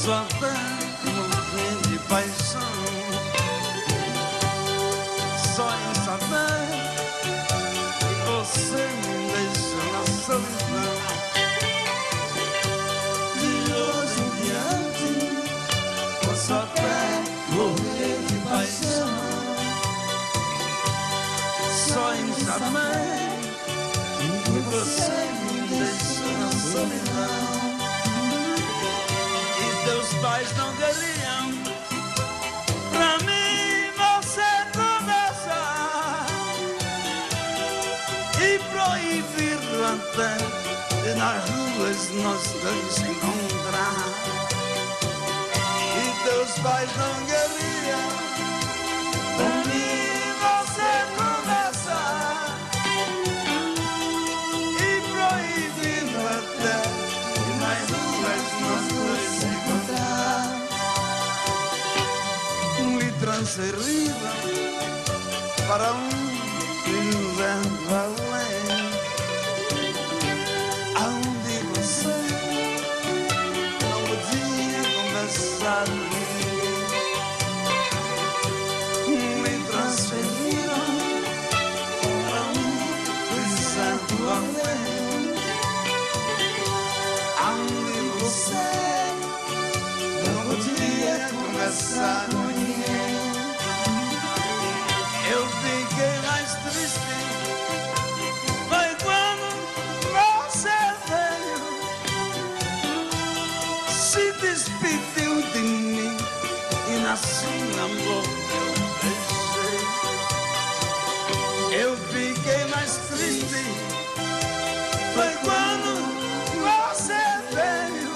posso até morrer de paixão só em saber que você me deixa na solidão. De hoje em diante posso até morrer de paixão só em saber que você me deixa na solidão. E teus pais não queriam pra mim você conversar e proibiram até de nas ruas nós dois se encontrar. E teus pais não queriam pra mim você conversar e proibiram até de nas ruas nós dois se encontrar. Me transferiram para universo além, aonde você não podia conversar com ninguém. Me transferiram para universo além, aonde você não podia conversar com ninguém. Eu fiquei mais triste foi quando você veio, se despediu de mim e na sua boca eu beijei. Eu fiquei mais triste foi quando você veio,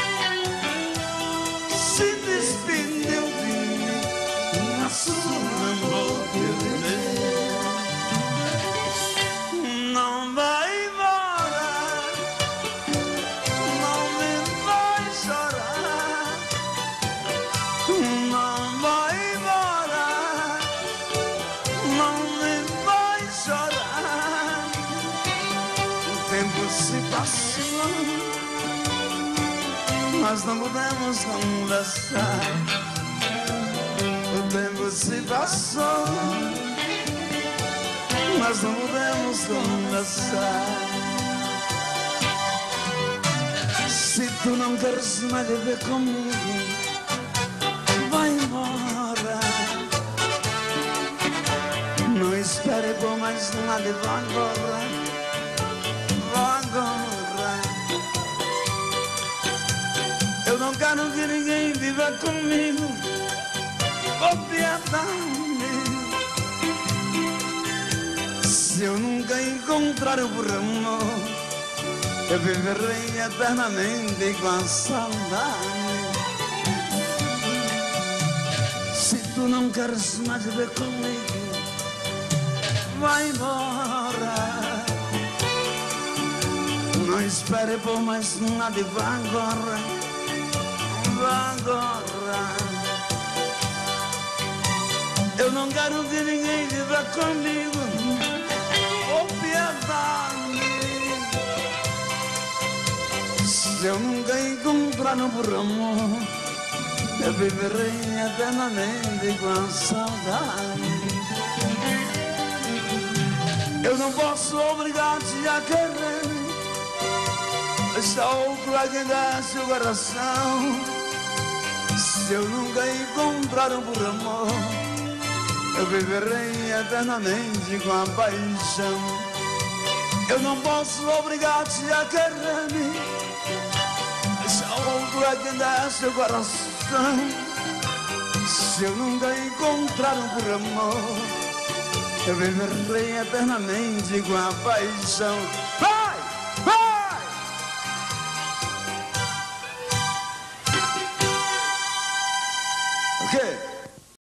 se despediu de mim e na sua boca eu beijei. Não vai embora, não me vai chorar. Não vai embora, não me vai chorar. O tempo se passou, nós não podemos conversar. O tempo se passou, nós não podemos conversar. Se tu não queres mais viver comigo, vai embora. Não espere por mais nada, vá agora. Vá agora. Eu não quero que ninguém viva comigo. Oh, piedade. Se eu nunca encontrar o por amor, eu viverei eternamente com a saudade. Se tu não queres mais viver comigo, vai embora. Não espere por mais nada e vá agora. Vá agora. Eu não quero que ninguém viva comigo. Oh, piedade. Se eu nunca encontrar no por amor, eu viverei eternamente com a saudade. Eu não posso obrigar-te a querer, deixa outro a quem desce o coração. Se eu nunca encontrar um por amor, eu viverei eternamente com a paixão. Eu não posso obrigar-te a querer-me, deixa outro a quem desce o coração. Se eu nunca encontrar um por amor, eu viverei eternamente com a paixão.